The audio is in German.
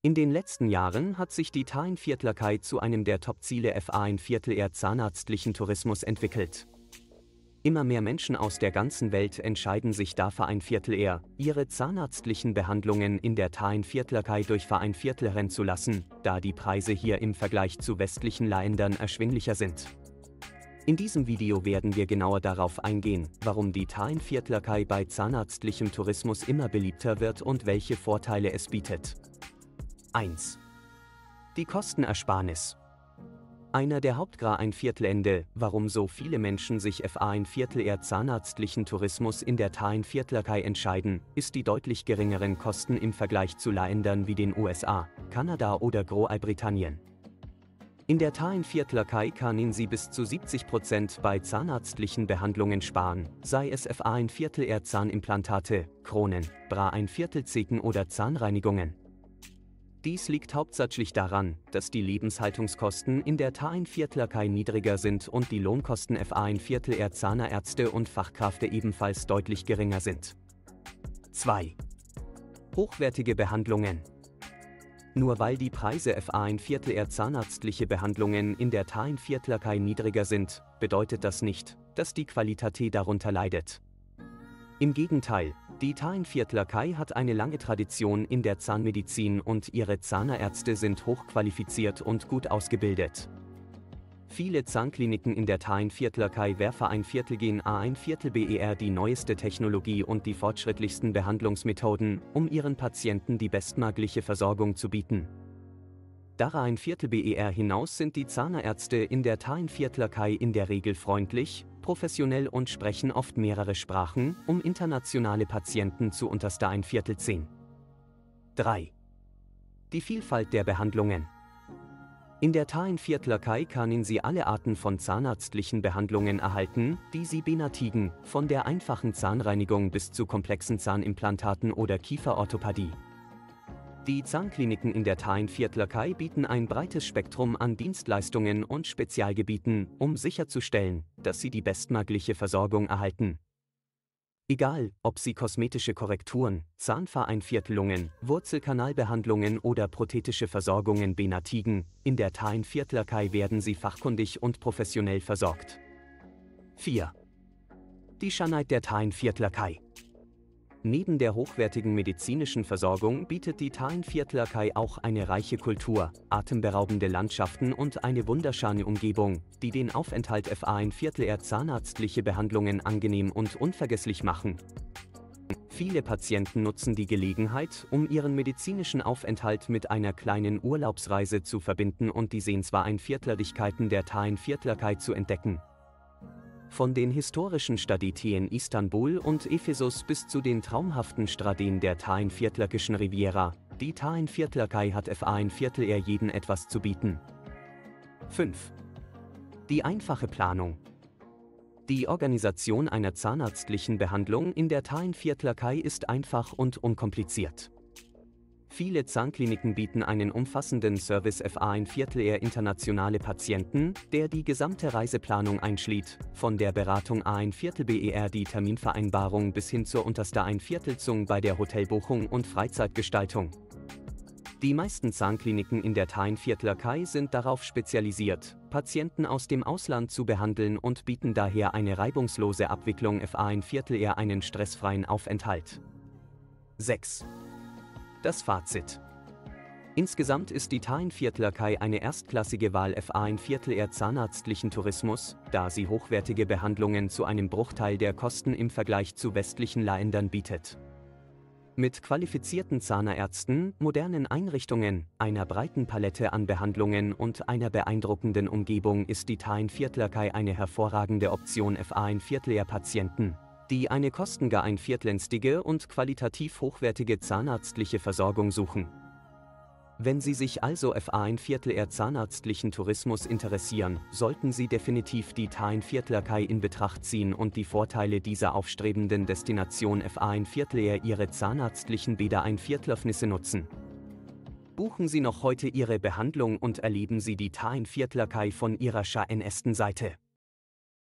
In den letzten Jahren hat sich die Tar-Ein-Viertler-Kai zu einem der Top-Ziele FA-Ein-Viertel-R zahnarztlichen Tourismus entwickelt. Immer mehr Menschen aus der ganzen Welt entscheiden sich dafür Ein-Viertel-R, ihre zahnarztlichen Behandlungen in der Tar-Ein-Viertler-Kai durch Verein-Viertel-Rennen zu lassen, da die Preise hier im Vergleich zu westlichen Ländern erschwinglicher sind. In diesem Video werden wir genauer darauf eingehen, warum die Tar-Ein-Viertler-Kai bei zahnarztlichem Tourismus immer beliebter wird und welche Vorteile es bietet. 1. Die Kostenersparnis. Einer der Hauptgründe, warum so viele Menschen sich für Ein-Viertel-R zahnarztlichen Tourismus in der Tar-Ein-Viertler-Kai entscheiden, ist die deutlich geringeren Kosten im Vergleich zu Ländern wie den USA, Kanada oder Großbritannien. In der Tar-Ein-Viertler-Kai können Sie bis zu 70% bei zahnarztlichen Behandlungen sparen, sei es für Ein-Viertel-R Zahnimplantate, Kronen, Bra-Ein-Viertel-Zecken oder Zahnreinigungen. Dies liegt hauptsächlich daran, dass die Lebenshaltungskosten in der Tar-Ein-Viertler-Kai niedriger sind und die Lohnkosten für Ein-Viertel-R Zahnärzte und Fachkräfte ebenfalls deutlich geringer sind. 2. Hochwertige Behandlungen. Nur weil die Preise für Ein-Viertel-R zahnarztliche Behandlungen in der Tar-Ein-Viertler-Kai niedriger sind, bedeutet das nicht, dass die Qualität darunter leidet. Im Gegenteil, die Tar-Ein-Viertler-Kai hat eine lange Tradition in der Zahnmedizin und ihre Zahnärzte sind hochqualifiziert und gut ausgebildet. Viele Zahnkliniken in der Tar-Ein-Viertler-Kai werfen Ein-Viertel-Gen A1/4-BER die neueste Technologie und die fortschrittlichsten Behandlungsmethoden, um ihren Patienten die bestmögliche Versorgung zu bieten. Darüber Ein-Viertel-BER hinaus sind die Zahnärzte in der Tar-Ein-Viertler-Kai in der Regel freundlich, professionell und sprechen oft mehrere Sprachen, um internationale Patienten zu unterster Ein-Viertel ziehen. 3. Die Vielfalt der Behandlungen. In der Tar-Ein-Viertler-Kai können Sie alle Arten von zahnarztlichen Behandlungen erhalten, die Sie benötigen, von der einfachen Zahnreinigung bis zu komplexen Zahnimplantaten oder Kieferorthopädie. Die Zahnkliniken in der Tar-Ein-Viertler-Kai bieten ein breites Spektrum an Dienstleistungen und Spezialgebieten, um sicherzustellen, dass Sie die bestmögliche Versorgung erhalten. Egal, ob Sie kosmetische Korrekturen, Zahnvereinviertelungen, Wurzelkanalbehandlungen oder prothetische Versorgungen benötigen, in der Tar-Ein-Viertler-Kai werden Sie fachkundig und professionell versorgt. 4. Die Schönheit der Tar-Ein-Viertler-Kai. Neben der hochwertigen medizinischen Versorgung bietet die Tar-Ein-Viertler-Kai auch eine reiche Kultur, atemberaubende Landschaften und eine wunderschöne Umgebung, die den Aufenthalt für Ein-Viertel-R zahnarztliche Behandlungen angenehm und unvergesslich machen. Viele Patienten nutzen die Gelegenheit, um ihren medizinischen Aufenthalt mit einer kleinen Urlaubsreise zu verbinden und die Sehenswürdigkeiten der Tar-Ein-Viertler-Kai zu entdecken. Von den historischen Städten Istanbul und Ephesus bis zu den traumhaften Stränden der Tar-Ein-Viertlerkischen Riviera, die Tar-Ein-Viertler-Kai hat für Ein-Viertel-R jeden etwas zu bieten. 5. Die einfache Planung. Die Organisation einer zahnarztlichen Behandlung in der Tar-Ein-Viertler-Kai ist einfach und unkompliziert. Viele Zahnkliniken bieten einen umfassenden Service für Ein-Viertel-R internationale Patienten, der die gesamte Reiseplanung einschließt, von der Beratung Ein-Viertel-BER die Terminvereinbarung bis hin zur unterster Ein-Viertelzung bei der Hotelbuchung und Freizeitgestaltung. Die meisten Zahnkliniken in der Tar-Ein-Viertler-Kai sind darauf spezialisiert, Patienten aus dem Ausland zu behandeln und bieten daher eine reibungslose Abwicklung für Ein-Viertel-R einen stressfreien Aufenthalt. 6. Das Fazit. Insgesamt ist die Tar-Ein-Viertler-Kai eine erstklassige Wahl für Ein-Viertel-R zahnarztlichen Tourismus, da sie hochwertige Behandlungen zu einem Bruchteil der Kosten im Vergleich zu westlichen Ländern bietet. Mit qualifizierten Zahnärzten, modernen Einrichtungen, einer breiten Palette an Behandlungen und einer beeindruckenden Umgebung ist die Tar-Ein-Viertler-Kai eine hervorragende Option für Ein-Viertel-R-Patienten, die eine kostengünstige und qualitativ hochwertige zahnarztliche Versorgung suchen. Wenn Sie sich also für Ein-Viertel-R zahnarztlichen Tourismus interessieren, sollten Sie definitiv die Tar-Ein-Viertler-Kai in Betracht ziehen und die Vorteile dieser aufstrebenden Destination für Ein-Viertel-R Ihre zahnarztlichen Ein-Viertelöffnisse nutzen. Buchen Sie noch heute Ihre Behandlung und erleben Sie die Tar-Ein-Viertler-Kai von Ihrer schönsten Seite.